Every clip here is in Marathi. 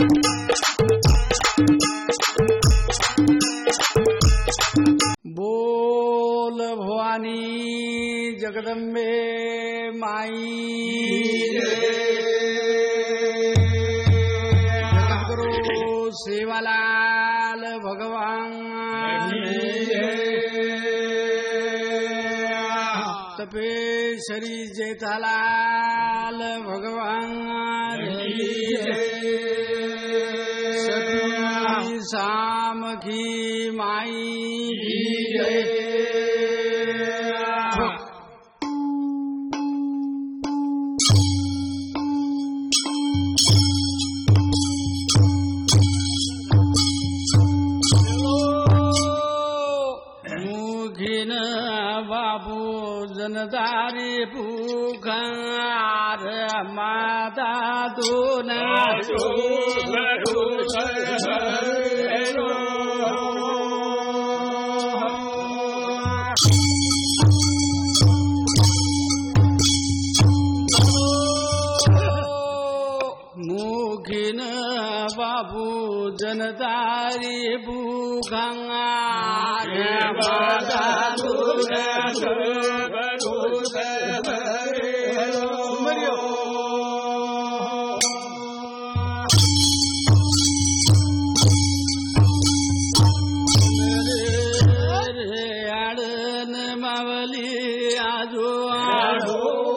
बोल भवानी जगदम्बे माई गुरु सेवालाल भगवान तपेश्वरी जेठालाल भगवान सती शाम की माई बाबू जनदारी पुकार माता दोना मुखिन बाबू जनदारी पुकार माता आडन मावली आजो आडो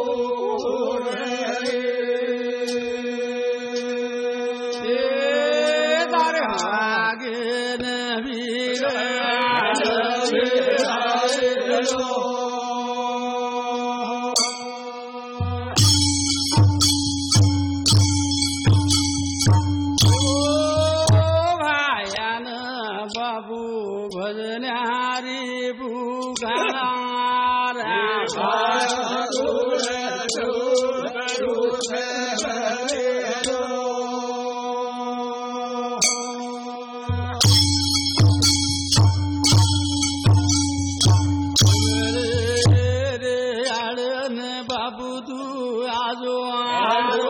बाबू भजनारी पुकार आडन बाबू तू आजो आजो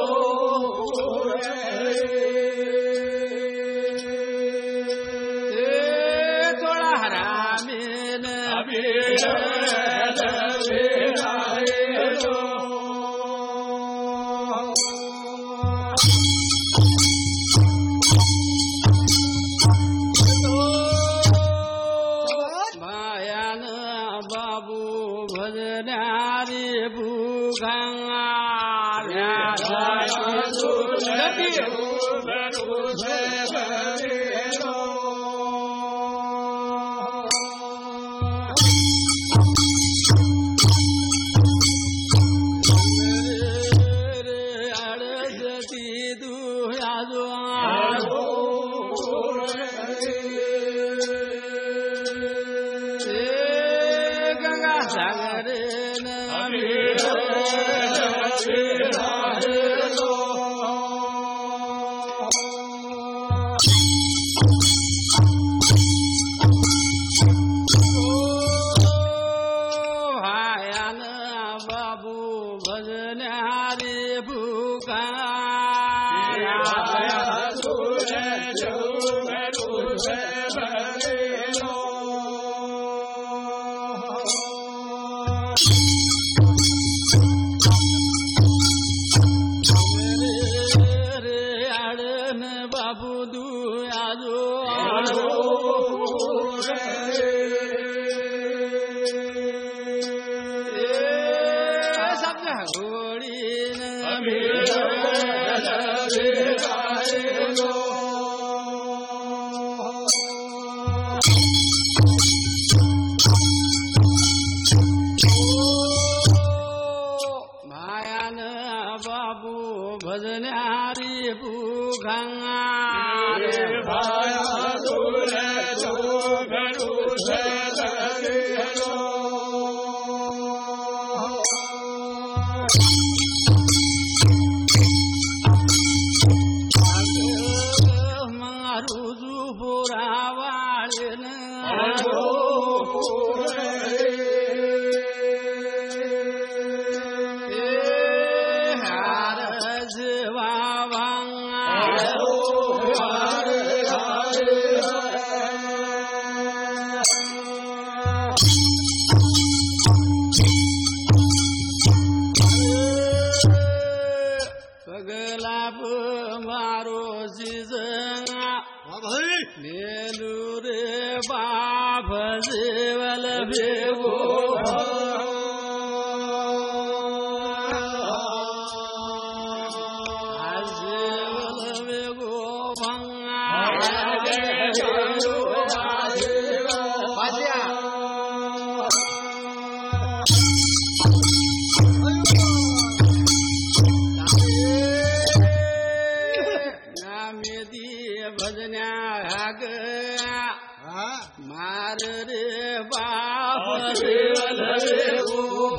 भायान बाबू भजनारी पुकार गंगा सागर भायान बाबू भजनारी पुकार आडन बाबू दू आजो सब घोड़ी भायान बाबू भजनारी पुकार મારો જીજના મેલું રે બાપ જીવલ ભેગો માર રે બાપ જીવલ ભેગો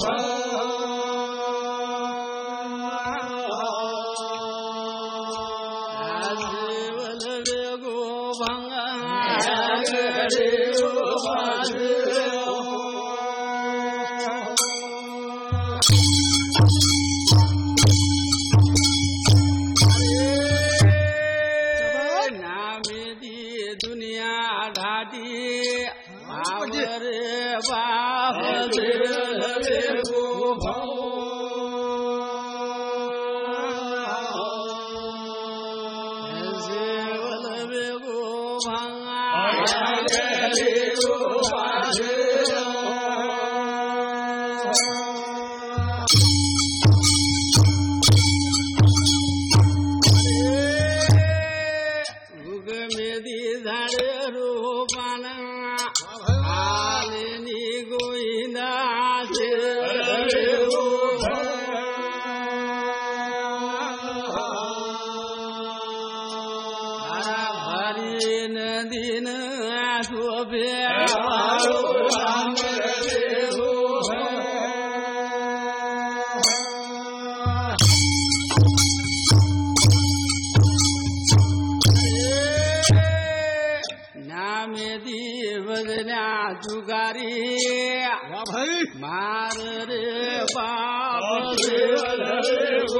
मार रे बाप जीवल भेगो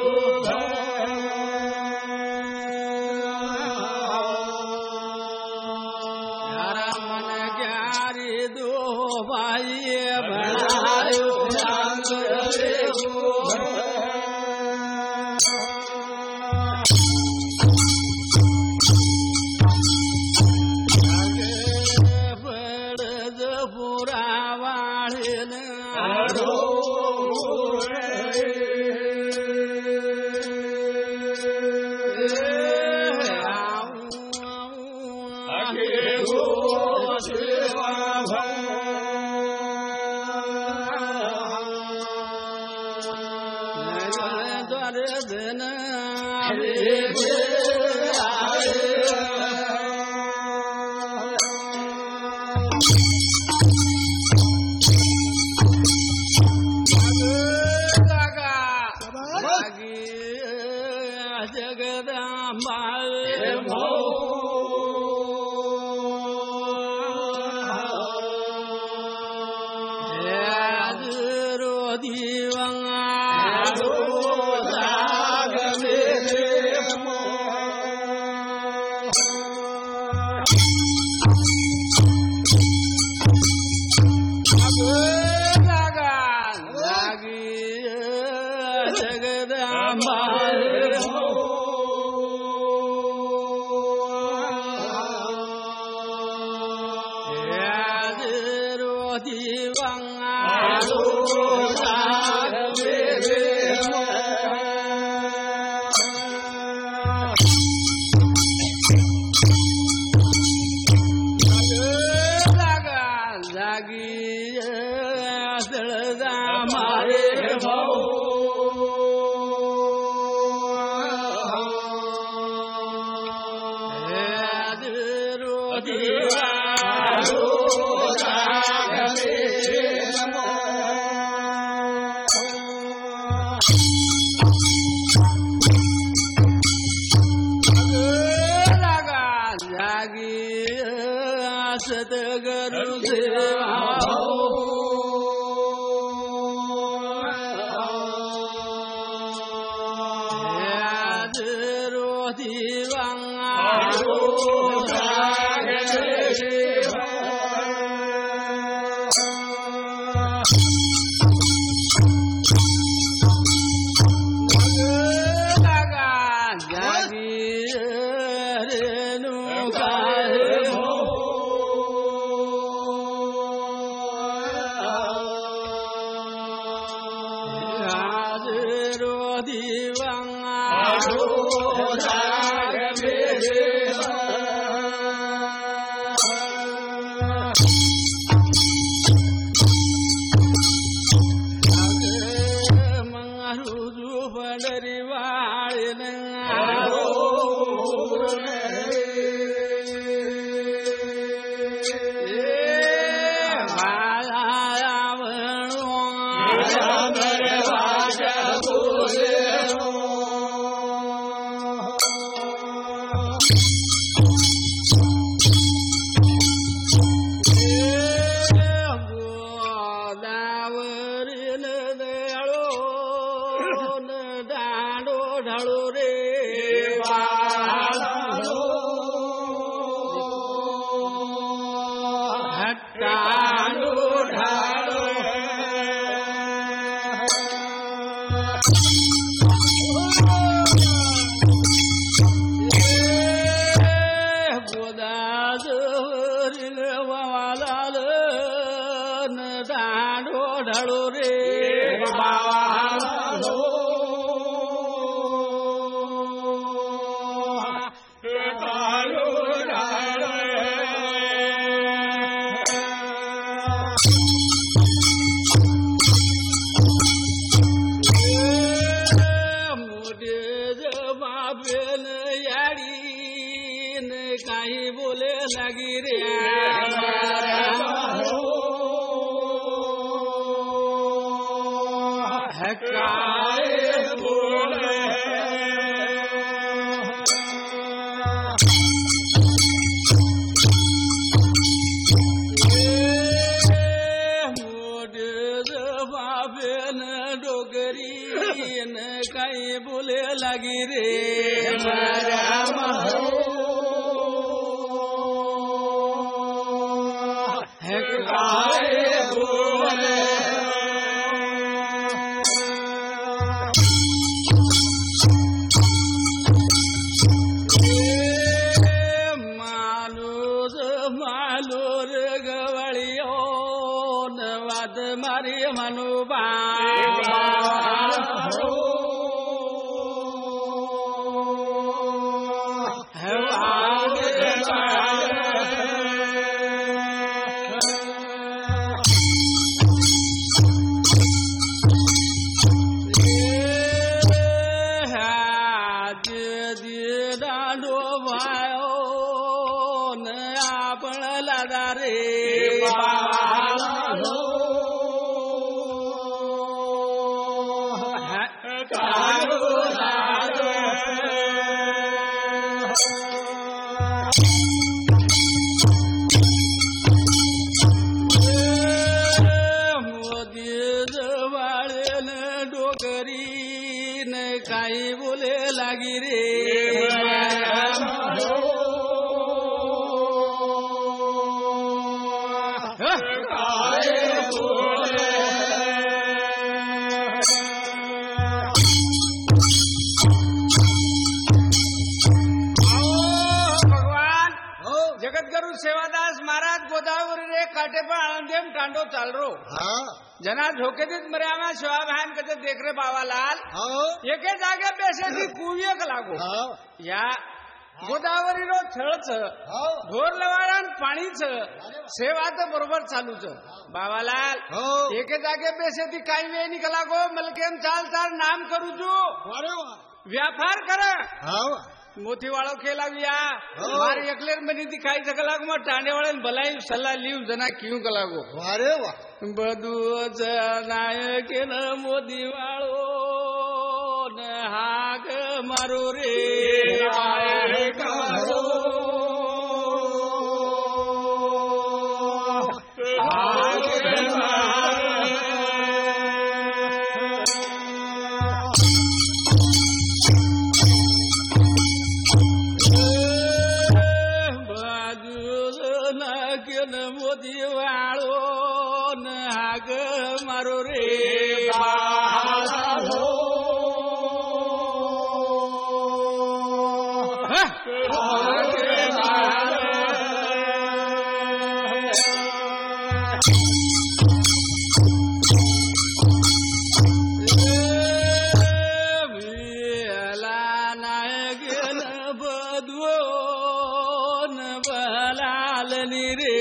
यारा मन ग्यारी दो भाई बनायो रंग भेगो जागी રેનું ગાય હાજરો દીવા काही बोले लागी रे काय बोले बाबेन डोगरी काही बोले लागी रे मारी मनुबा दांडो भायो न आपण लादा रे काही बोले लागी रे जगद्गुरु सेवादास महाराज गोदावरी रे काटे पर आनंदेम टांडो चाल रो जना झोके दित मरे आमा शिवा बहन कते देख रे बाबालाल एके जागे बेसे थी कुविये लागो या गोदावरी रो थळच ढोर लवाळान पाणीच सेवा तर बरोबर चालूच बाबालाल एके जागे बेसे थी काही वे निकला गो मलकेम चाल चाल नाम करू तू व्यापार कर मोती वाळो केला विया मारी एकलेर मनी दिखाई सकला को टांडे वाले भलाई सलाह लीव जना क्यों कलागो अरे वाह बदू नायक न मोदी वाळो न हाग मारो रे कारो मोदी वाळो न हाग मारो रे दोन बलालनी रे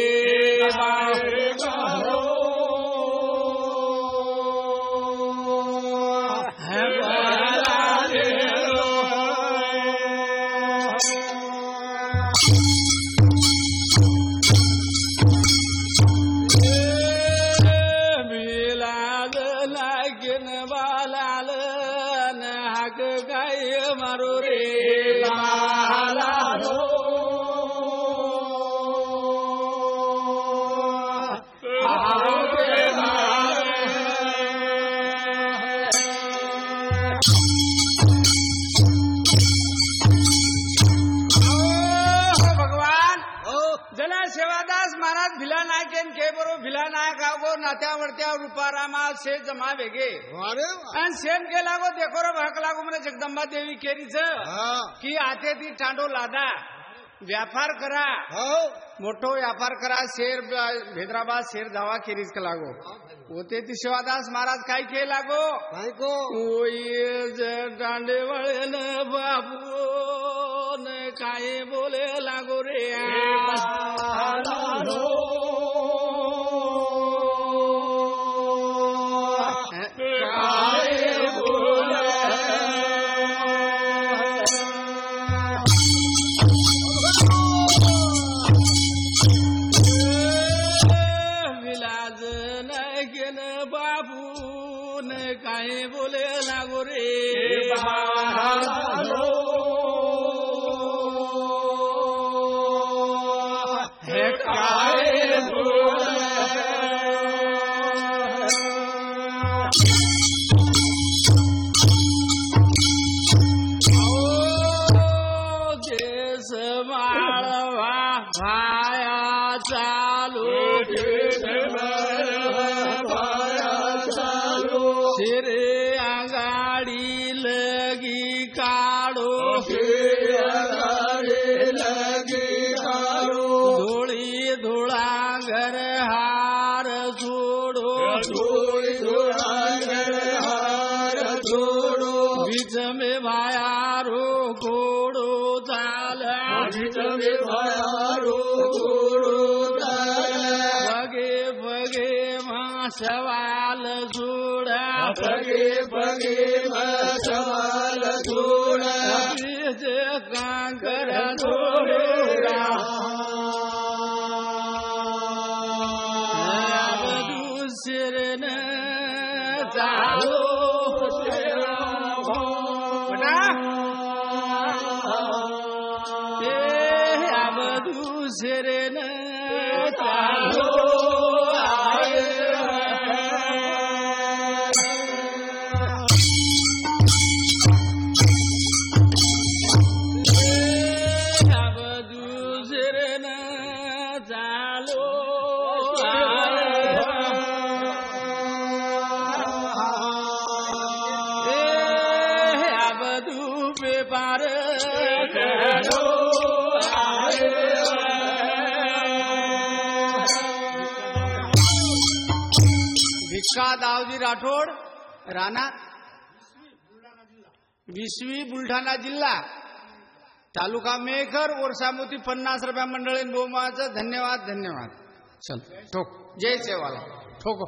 मारो रे लालो भगवान जला सेवादास महाराज भिला नायक के बरो भिला नायक आवगो नात्या वरत्या रूपारामा से जमा वेगे आणि सेम के लागो देखो रे भक लागो म्हणे जगदंबा देवी केरीच की आते ती टांडो लादा व्यापार करा मोठो व्यापार करा शेर हैदराबाद शेर धावा केरीच का लागो होते ती सेवादास महाराज काय के लागो काय को ओई डांडे वळे न बाबू न काय बोले लागो रे काय बोले लागो रे हे काय देश माळवा भाया चालू सिरे आगाड़ी लगी काढ़ो धोड़ी धोड़ा घर हार छोड़ो बीच में भायारो घोड़ो चाल भगे भगे मां सवाल छोड़ा भगे भगे सवाल छोड़ा कांकर छोड़ा दूसर न चालो अब दूसर न चालो भिक्का दावजी राठोड राणा विसवी बुलढाणा जिल्हा तालुका मेघर ओरसामोती 50 रुपया मंडळी बोमाचं धन्यवाद धन्यवाद चल ठोक जय सेवाला ठोको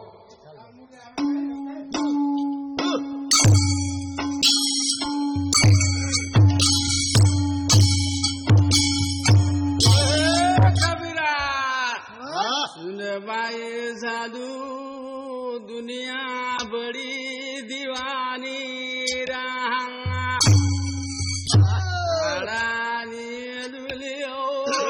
सुन बाई साधु दुनिया बड़ी दीवानी रानी दुलियो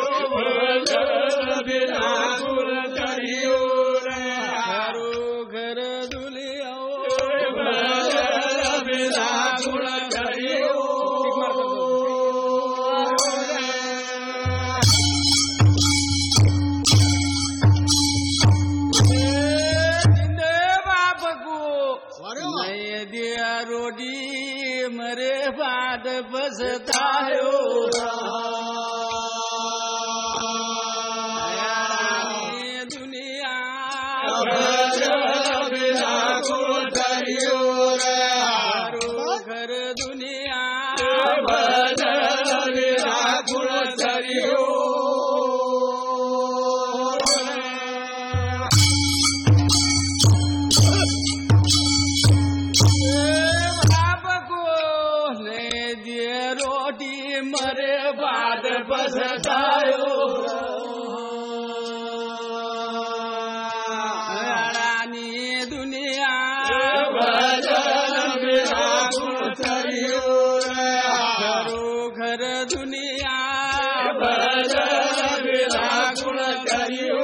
घरो घर दुलियो दिया रोडी मरे बाद बसतायो पछतायो रानी दुनिया भजन बिना गुण करियो घरो घर दुनिया भजन बिना गुण करियो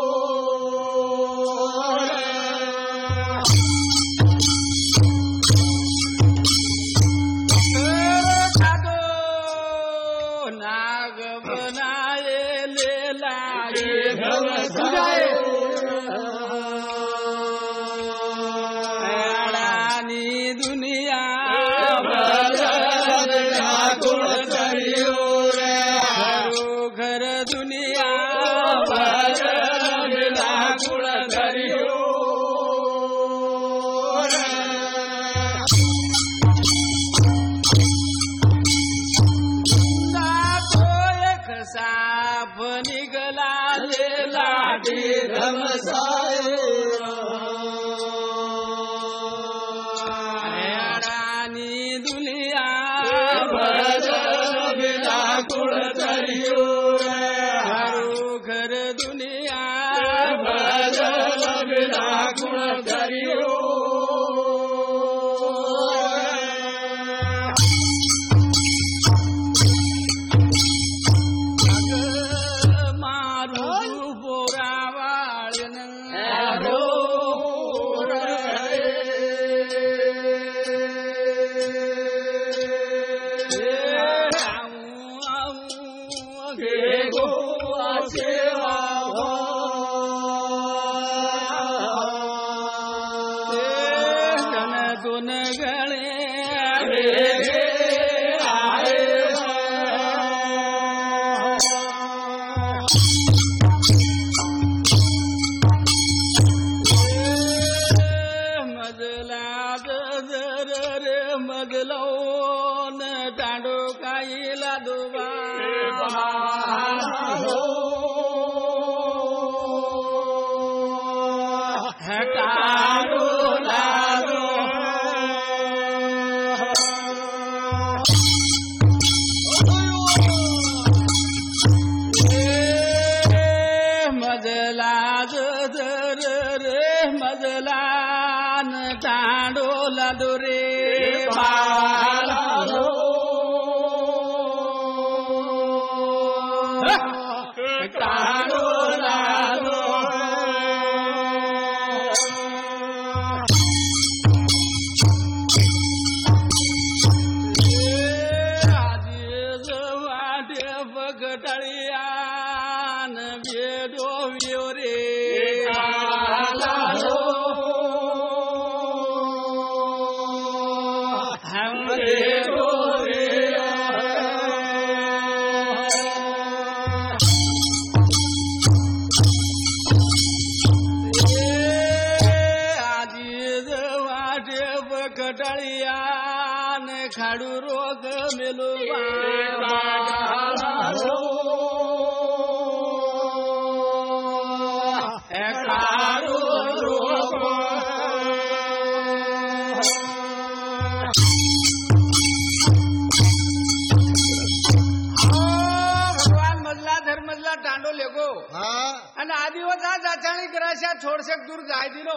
छोड़से दूर जाए दिनो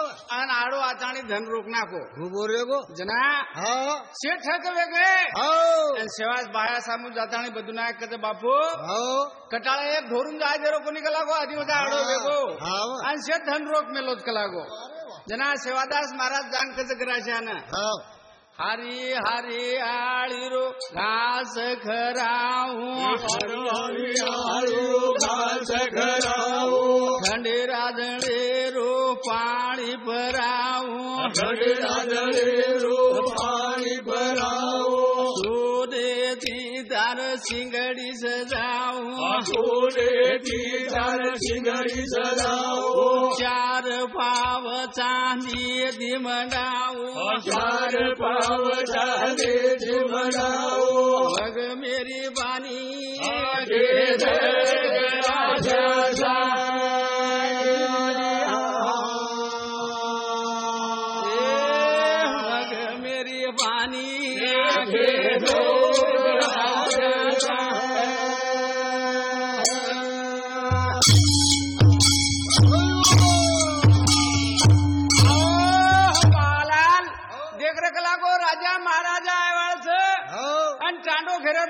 अन आड़ो आचाणी धन रोक नाको बोरेगो जना सेठ वेगे सेवास बाया सामू जाताणी बदुनायक कदे बापू कटाळे एक धोरून जाय जरो कोणी कलागो आधी होता आड़ो वेगो अन सेठ धन रोक मेलोत कलागो जना सेवादास महाराज जान कदे कराशाना हरी हरी आळीरो घास खराऊ हरी आळू घास खराऊ खंडेराजणेरो पाणी भराऊ खंडेराजणेरो पाणी भराऊ सोनेची दार सिंगडी सजाऊ सोनेची दार सिंगडी सजाऊ चार पाव चांदी दिमडाऊ चार पाव चांदी दिमडाऊ मग मेरी बानी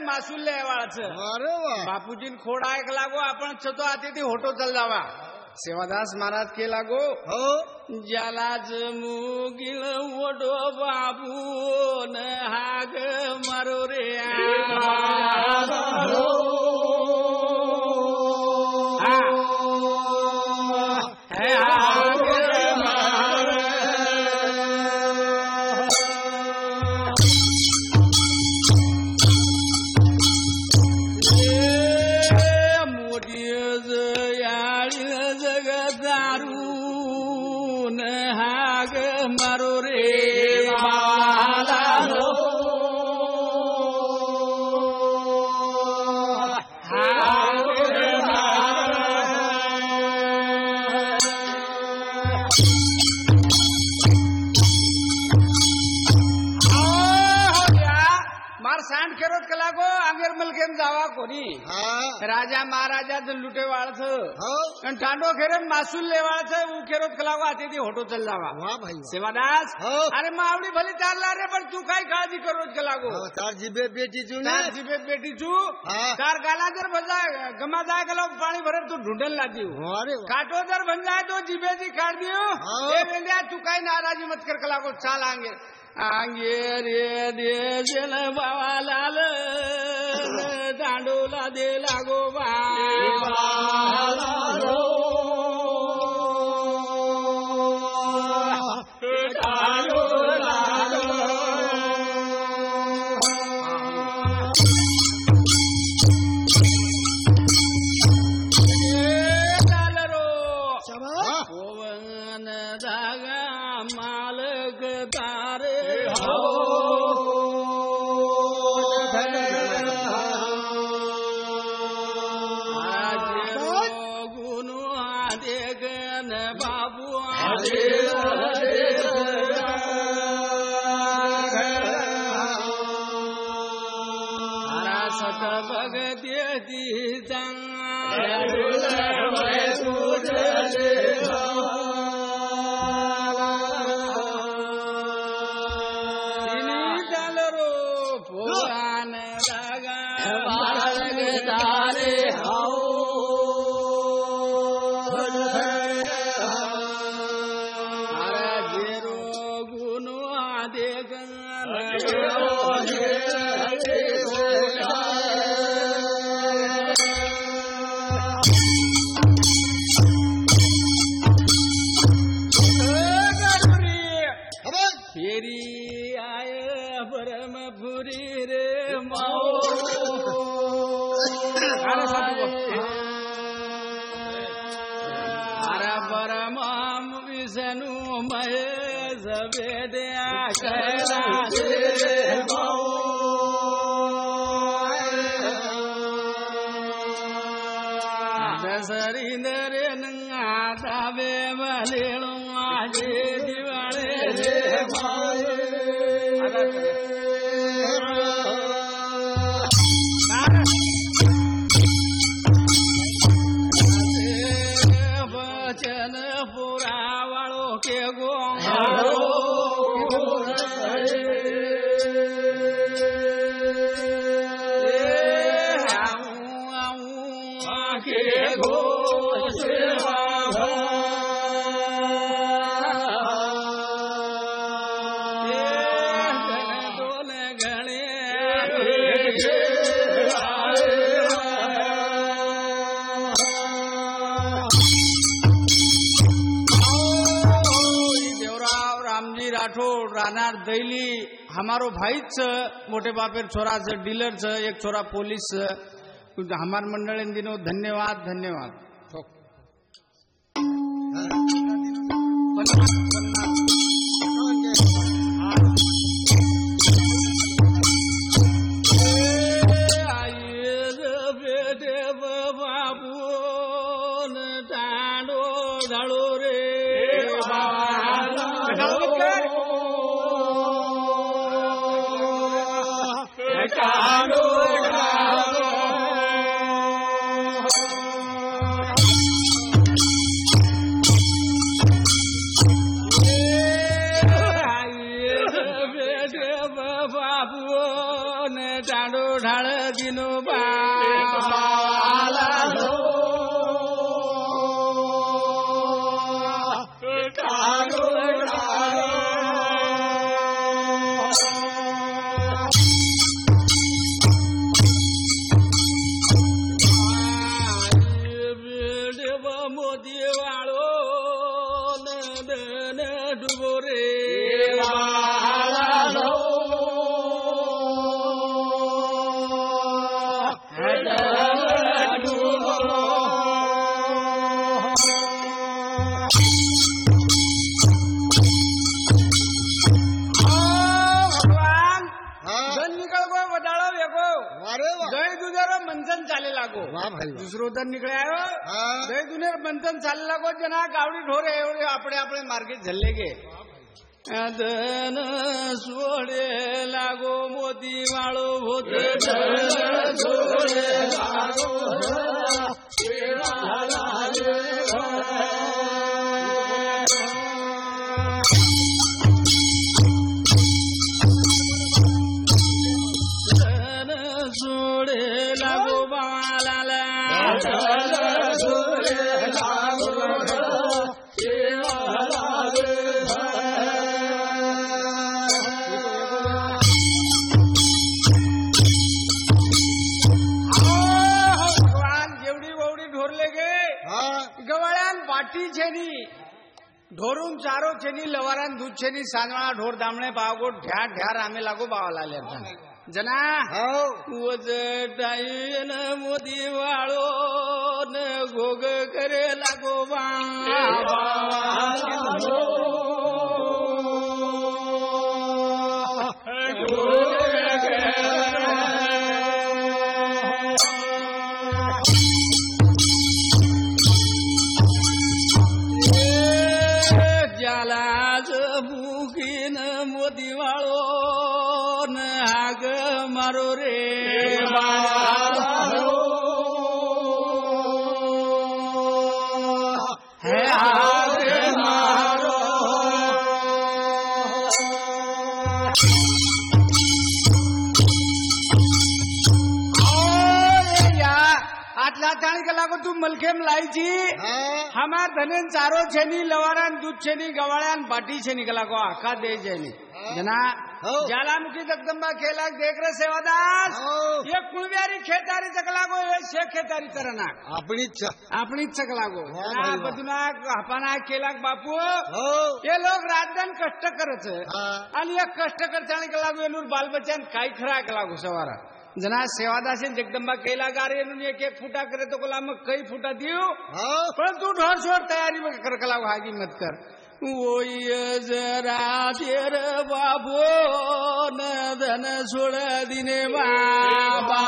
मासूल लेवाळच बापूजी खोडा ऐक लागो आपण छतो आते ती होटो चल जावा सेवादास महाराज के लागो हो ज्याला मुगिल ओढो बाबू न हाग मारो रे जावा कोणी राजा महाराजा लुटे वाळच ठांडो खेरे मासूल लेवाळच उखेरोत कलागो आते ती होटो चल जावा सेवादास अरे मावडी भली चालला रे पण तू काय काळजी करोत कलागो तार जीबे बेटी चू तार गाला जर भजा गमा जाए कलो पानी भरे तू ढूंढन ला दियो काटो जर बन जाए तो जीबे जी काट दियो तू काय नाराजी मत कर कलागो चाल आंगे आंगे रे दे जन बाबा लाल दांडोला दे लागो पवन धागा मालक तारे गुनु आदे गन बाबू सत भगते दी दसरींदरे नंगावे मलेलो आजे दिवाळे वचन पुरावाळो के गो रानार दैली हमारो भाई मोटे बापेर छोरा डीलर एक छोरा पुलिस हमार मंडल दिनो धन्यवाद धन्यवाद बाबू दांडो धाड़ो रे बाबू ने डांडो ढाल ભગવાન ધન નીકળ ગો વડાળો વેગો જય દુનેરો મંથન ચાલે લાગો દુસરો ધન નીકળે આવ્યો જય દુનેર મંથન ચાલે લાગો જેના ગાવડી ઢોરે એવડે આપણે માર્ગે જલ્લે ગે ધન છોડે લાગો મોતી વાળો ભૂત છોડે લાગો છોડે લાગો બાલાલા છોડે પાટી છે ની ઢોરું ચારો છે ની લવારાન દૂધ છે ની સાંજવાળા ઢોર દામણે પાવગો ઢ્યા ઢ્યા રામે લાગો બાવાલા લેતા जना वजटाईन मोदी वाळो न गोग करे लागो ज्यालाच भूकीन मोदी वाळो न हाग मारो रे हे हाग मारो आटला ताणी का लागो तू मलखेम लायची हमार धनेन चारो छेनी लवारान दूध छेनी गवाळ्यान बाटी छेनी का लागो आखा दे छेनी जना ज्वालामुखी जगदंबा खेला देख रहे सेवादास ये कुळव्यारी खेतारी चकलागो ये शे खेतारी करना आपणी चकलागो बदुना हापाना केला बापू ये लोग रातदान कष्ट करत आणि या कष्ट करताना का लागो एनुर बाल बच्चान काय खरा का लागो सवारा जना सेवादास जगदंबा केला गारे एक एक फुटा करे तो कोला मग कई फुटा दियो पण तू ढोर छोड़ तयारी में कर कला हागी मत कर वो जरा तेर बाबो न धन छोड़ दिने बाबा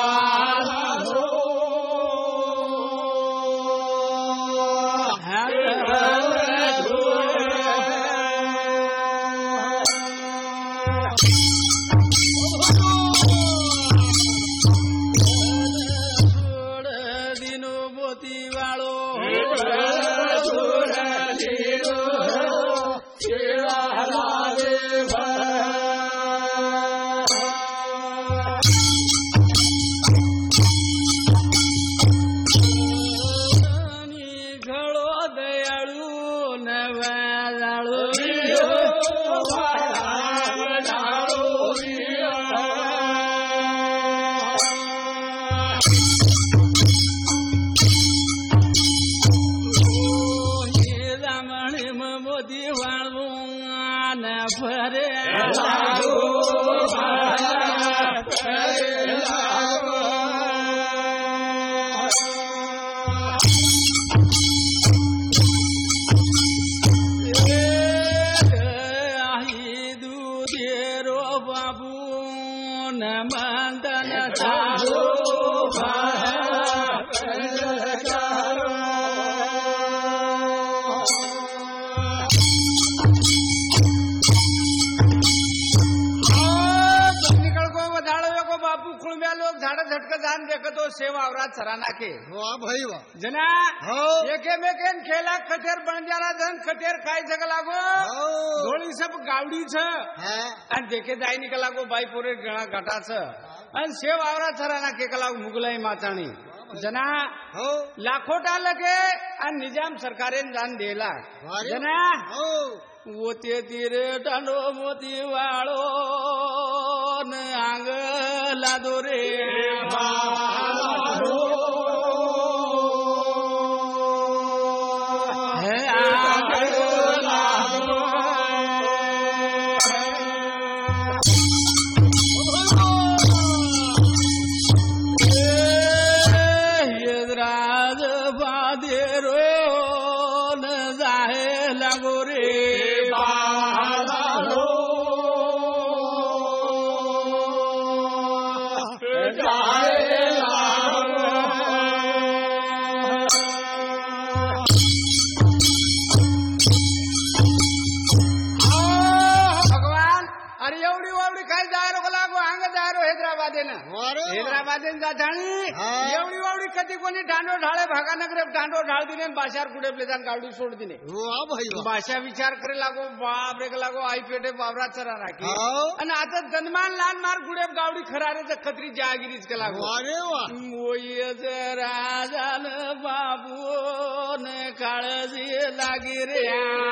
देखतो सेवा औरात सराना के वाह भाई वाह जना एके मेकेन खेला खटेर बन जाना धन खटेर काय जग लागो धोळी सब गावडी छ आणि देखे जाई निकल लागो बाई पोरे गणा घाटा छ आणि सेवा औरात सराना के कलाव मुगलाई माताणी जना लाखोटा लगे आणि निजाम सरकारेन जान देला जना वोते तीरे टांडो मोती वाळो न आंग लादो रे हे आंग लादो यदराज बादेरो न जाहे कोणी ठांडो ढाळे भागानगरे ठांडो ढाळ दिने बाशार कुठे प्लेदान गावडी सोड दिने भाषा विचार करे लागो बाप रे लागो आई पेटे बाबरा चरा राखी आणि आता धनमान लहान मार गुडे गावडी खरारे खत्री जहागिरीच का लागो राजान बाबू ने काळजी लागी रे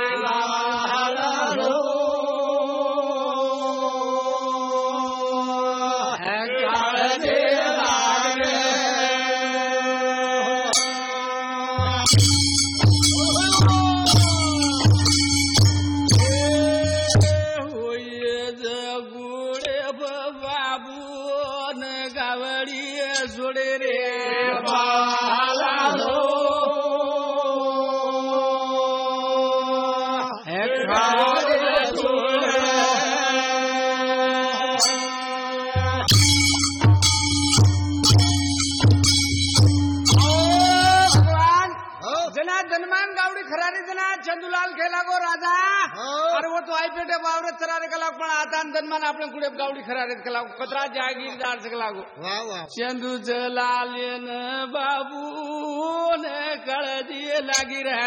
चंदूलाल खेला गो राजा अरे वो तो आई पेटे बावरत चरारे का लागो पण आता धनमान आपले कुडे गावडी खरारे का लागो कतरा जागीरदार से लागो चंदू जलाल न बाबू ने कळजी लागी रे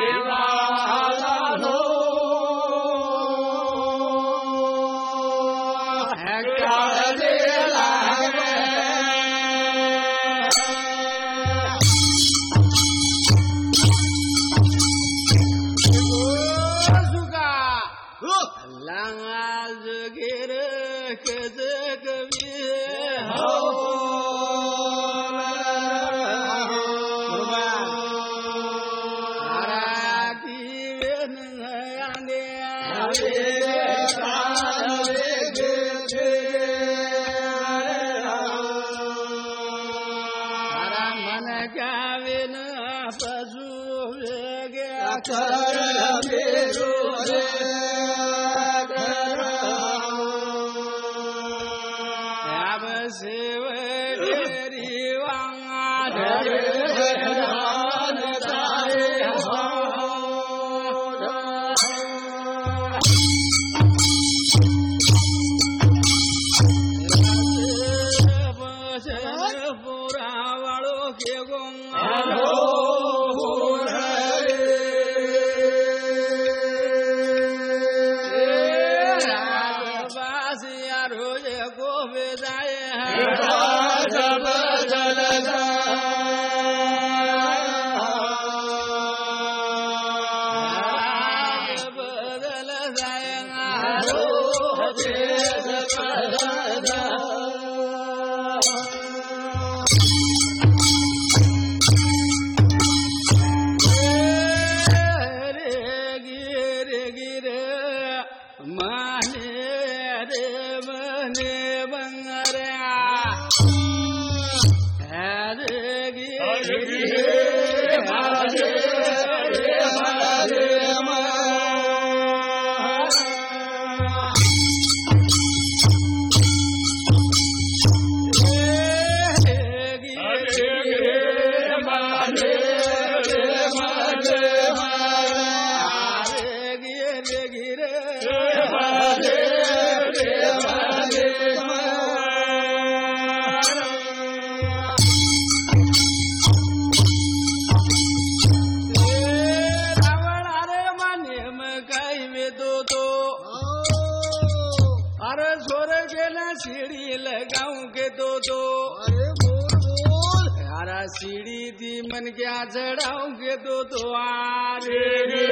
सीढ़ी दी मन क्या चढ़ाओगे तो आरे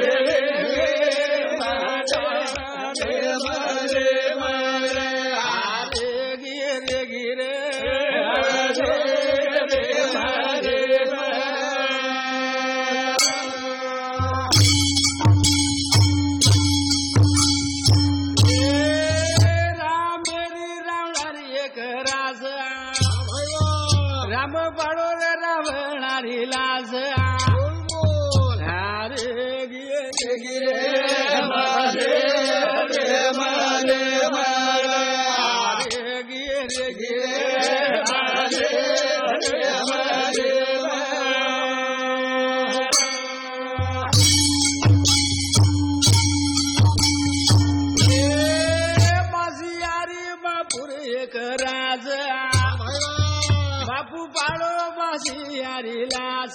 गिरे गिरे राम पाड़ो रे रावणारी लाज रे गिरे गिरे मारे रे मारे मारे गिरे गिरे मारे रे मारे बासियारी बापुर एक राज बापू पाड़ो बासिया મારી લાસ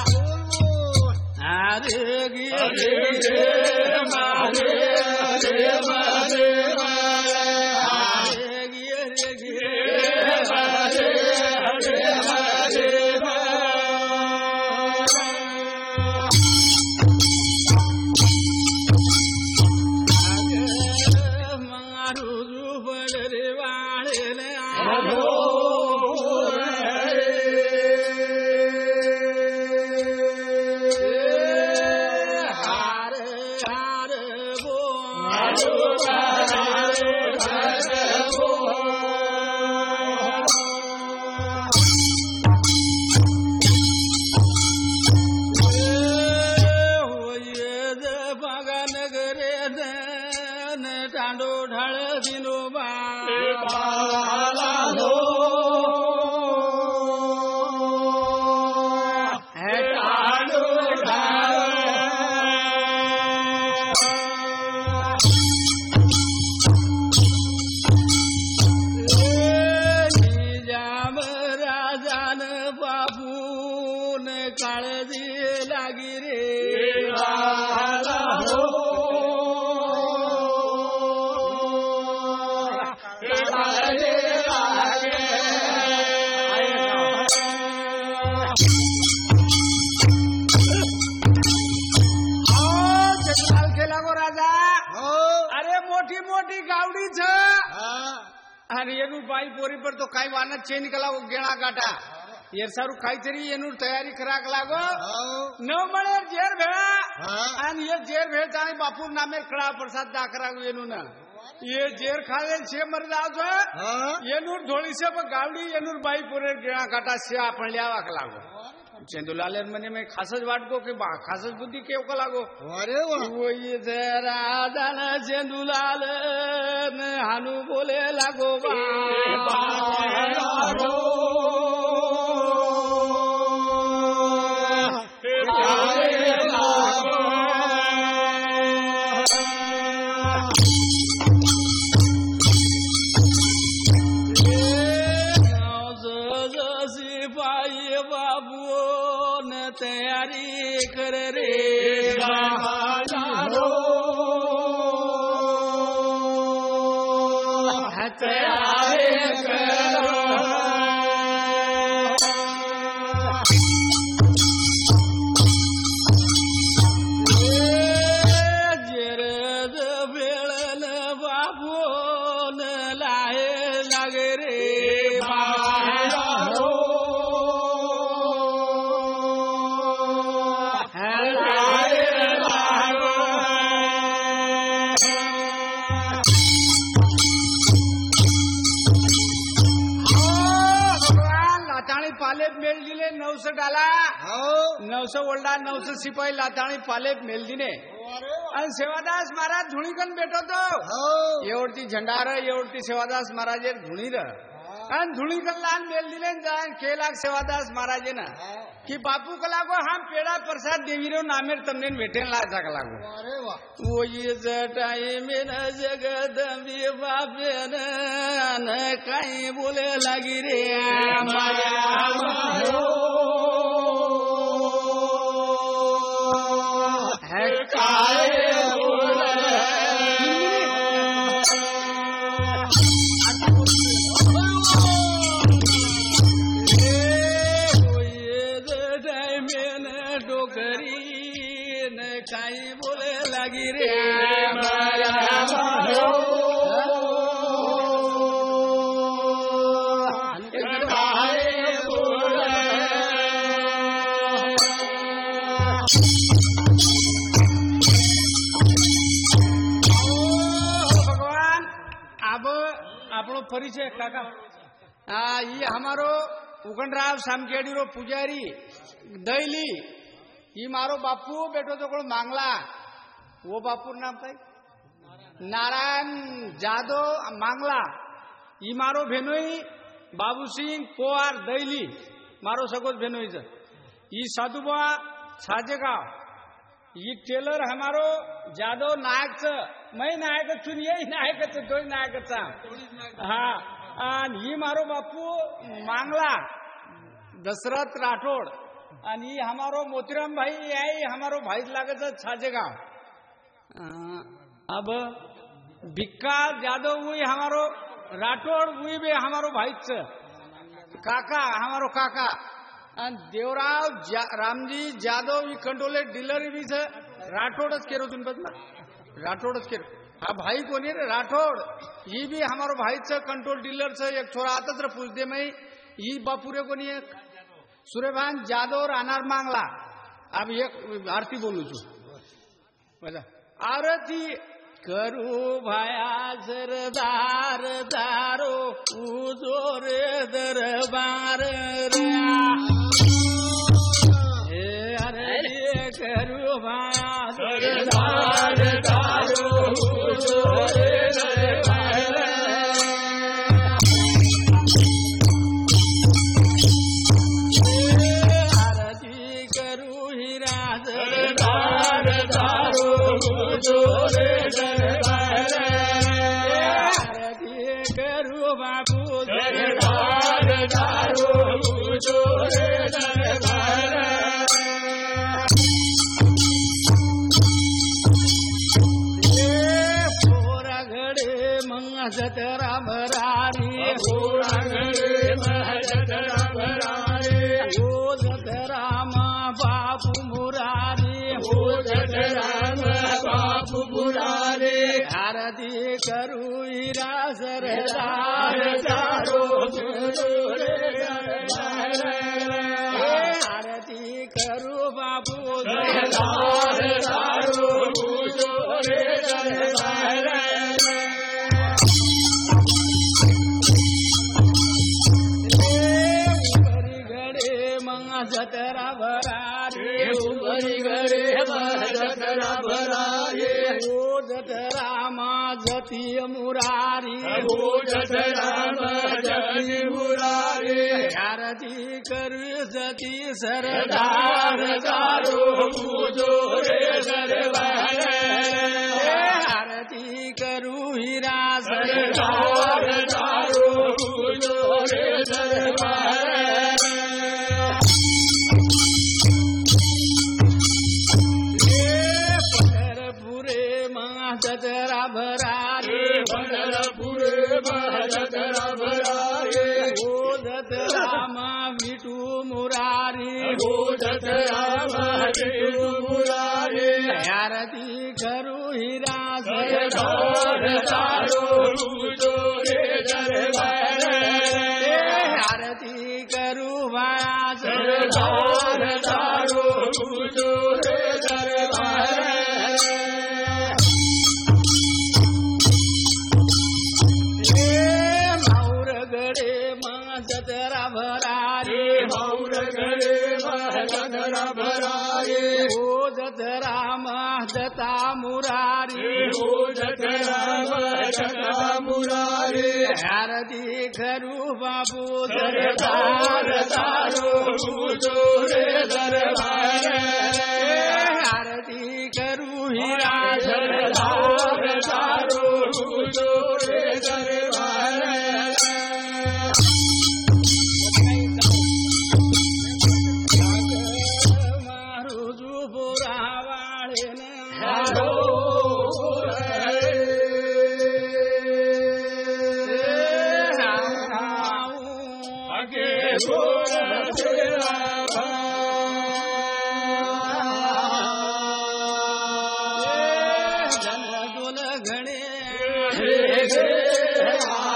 અરે ગીરે મારે મારે પોરી પર તો કઈ વાન જ છે નીકળાવો ગેણા કાઢા સારું ખાઈ એનું તૈયારી ખરાક લાગો ન મળે ઝેર ભેળા અને એ ઝેર ભેળ તાણી બાપુ નામે કડા પ્રસાદ દાખરાવું એનું ના એ ઝેર ખાલે છે મરી આવજો એનું ઢોળી છે પણ ગાવડી એનું બાઈ પોરે ગેણા કાઢા છે આપણે લેવા લાગો ચેન્દુલાલ મને મેં ખાસ જ વાટકો કે ખાસ જ બુદ્ધિ કેવો લાગો રાજા ચેન્દુલાલ હાનું બોલે લાગો તૈયારી કરે રે નવસો ઓરડા 900 સિપાહી લાતાણી પાલે મેલજીને અને સેવાદાસ મહારાજ ધૂણીકન બેઠો તો એવડતી ઝંડા રે એવડતી સેવાદાસ મહારાજે ધૂણી રે અને ધૂણીકન લાન મેલજી ને જાય કે લાખ સેવાદાસ મહારાજે ના કે બાપુ કલાકો હામ પેડા પ્રસાદ દેવીરો નામે તમને વેઠે લાજા કલાકો અરે વાહ ઓય જટાઈ મેન જગદંબી બાપે ને કઈ બોલે લાગી રે માયા કઈ બોલે લાગી રે આપણો પરિચય કાકા ये हमारो उगनराव सामकेड़ी रो पुजारी दैली ये मारो बापू बेटो तो कोण मांगला वो बापू नाम काय नारायण जादव मांगला ये मारो भेनोई बाबू सिंह पोवार दैली मारो सगोत भेनोई ज ये साधुबा साजेगाव ये टेलर हमारो जादव नायक च मैं नायक चुन यही नायक च दोन नायक चा हाँ ये मारो बापू मांगला दशरथ राठोड आणि हमारो मोतीराम भाई है हमारो भाई लागत छाजेगांव। अब भिक्का जादव हुई हमारो राठौड़ हुई भी हमारो भाई काका हमारो काका देवराव रामजी जादव ही कंट्रोले डीलर भी छे राठौड़च केरो तुम बदला राठौड़च केरो हा भाई कोणी रे राठौड़ ही भी हमारो भाई कंट्रोल डीलर छे एक छोरा आतच रे पूछ दे मैं ही बापुरे कोणी एक सूर्यभान जादव राहणार मांगला अब एक आरती बोलू छू बजा आरती करू भाया सरदार दारो पूजो रे दरबार रे आरती करू भाया सरदार दारो पूजो रे दरबार आरती करू हीरा सरदार दारो पूजो रे बापू सरदार दारो पूजो रे दरबार पोरा घडे मग जतरा भरारी पोरा घडे मग जतरा भरारी हो जतरा मा बापू मुरारी हो जतरा मा बापू मुरारी आरती करू हीरा सरदार दारो पूजो रे दरबार आरती करू बापू सरदार दारो पूजो रे दरबार घडे मग जतरा भरारी उभरी घडे मग जतरा भरारी हो जतरा मा जती मुरारी हो जतरा मा जती मुरारी आरती करू जती सरदार दारो पूजो रे दरबार आरती करू हीरा सरदार दारो पूजो रे दरबार जतरा भरारी पंढरपुरे जतरा भरारी हो जतरा मा विठू मुरारी हो जतरा मा विठू मुरारी आरती करू हीरा सरदार दारो पूजो रे दरबार आरती करू भाया सरदार दारो पूजो रे दरबार जतरा भरारी मौर घडे जतरा भरारी हो जतरा दता मुरारी हो जतरा दता मुरारी आरती करू बापू सरदार दारो पूजो रे दरबार आरती करू हीरा सरदार दारो पूजो रे दरबार घणे